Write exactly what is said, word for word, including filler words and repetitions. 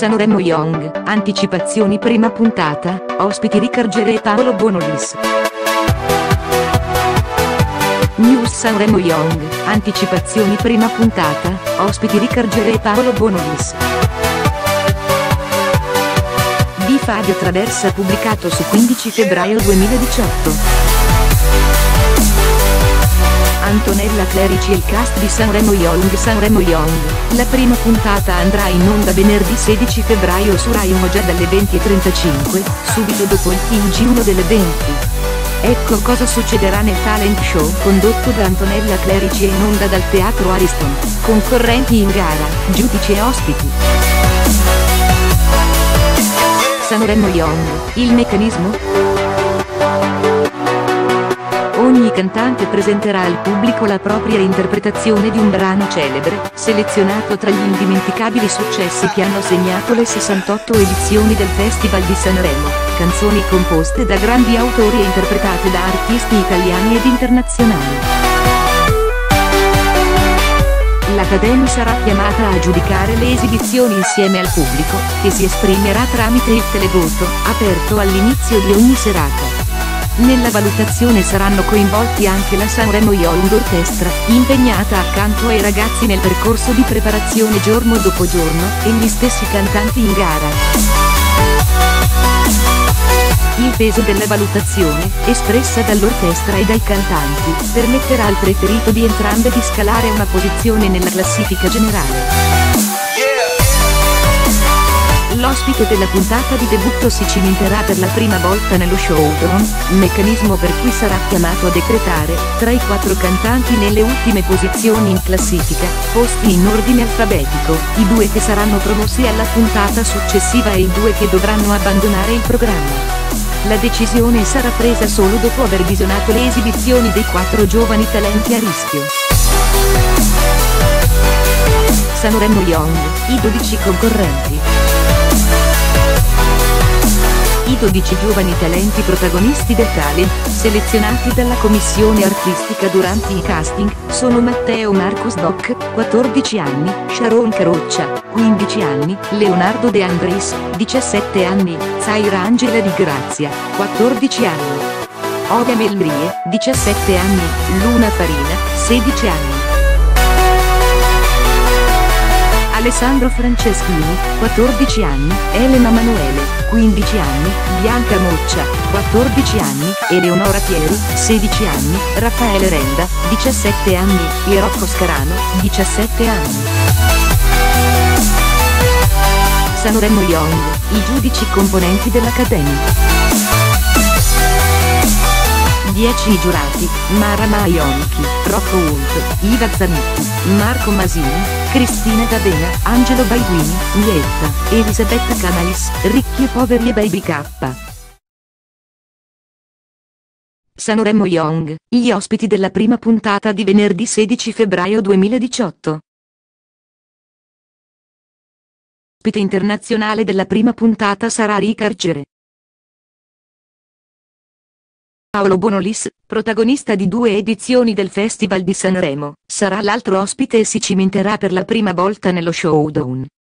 Sanremo Young, anticipazioni prima puntata, ospiti Riccargere e Paolo Bonolis. News Sanremo Young, anticipazioni prima puntata, ospiti Riccargere e Paolo Bonolis. Di Fabio Traversa pubblicato su quindici febbraio duemiladiciotto. Antonella Clerici e il cast di Sanremo Young. Sanremo Young, la prima puntata andrà in onda venerdì sedici febbraio su Rai uno già dalle venti e trentacinque, subito dopo il T G uno delle venti. Ecco cosa succederà nel talent show condotto da Antonella Clerici e in onda dal Teatro Ariston, concorrenti in gara, giudici e ospiti. Sanremo Young, il meccanismo? Ogni cantante presenterà al pubblico la propria interpretazione di un brano celebre, selezionato tra gli indimenticabili successi che hanno segnato le sessantotto edizioni del Festival di Sanremo, canzoni composte da grandi autori e interpretate da artisti italiani ed internazionali. L'Accademia sarà chiamata a giudicare le esibizioni insieme al pubblico, che si esprimerà tramite il televoto, aperto all'inizio di ogni serata. Nella valutazione saranno coinvolti anche la Sanremo Young Orchestra, impegnata accanto ai ragazzi nel percorso di preparazione giorno dopo giorno, e gli stessi cantanti in gara. Il peso della valutazione, espressa dall'orchestra e dai cantanti, permetterà al preferito di entrambe di scalare una posizione nella classifica generale. L'ospite della puntata di debutto si cimenterà per la prima volta nello showdown, meccanismo per cui sarà chiamato a decretare, tra i quattro cantanti nelle ultime posizioni in classifica, posti in ordine alfabetico, i due che saranno promossi alla puntata successiva e i due che dovranno abbandonare il programma. La decisione sarà presa solo dopo aver visionato le esibizioni dei quattro giovani talenti a rischio. Sanremo Young, i dodici concorrenti. I dodici giovani talenti protagonisti del talent, selezionati dalla commissione artistica durante i casting, sono Matteo Marcus Doc, quattordici anni, Sharon Caroccia, quindici anni, Leonardo De Andris, diciassette anni, Zaira Angela Di Grazia, quattordici anni. Oga Melbrie, diciassette anni, Luna Farina, sedici anni. Alessandro Franceschini, quattordici anni, Elena Manuele, quindici anni, Bianca Moccia, quattordici anni, Eleonora Pieri, sedici anni, Raffaele Renda, diciassette anni, e Rocco Scarano, diciassette anni. Sanremo Young, i giudici componenti dell'Accademia. dieci giurati, Mara Maionchi, Rocco Hult, Iva Zanicchi, Marco Masini, Cristina D'Avena, Angelo Baiguini, Mietta, Elisabetta Canalis, Ricchi e Poveri e Baby K. Sanremo Young, gli ospiti della prima puntata di venerdì sedici febbraio duemiladiciotto. Ospite internazionale della prima puntata sarà Riccargere. Paolo Bonolis, protagonista di due edizioni del Festival di Sanremo, sarà l'altro ospite e si cimenterà per la prima volta nello showdown.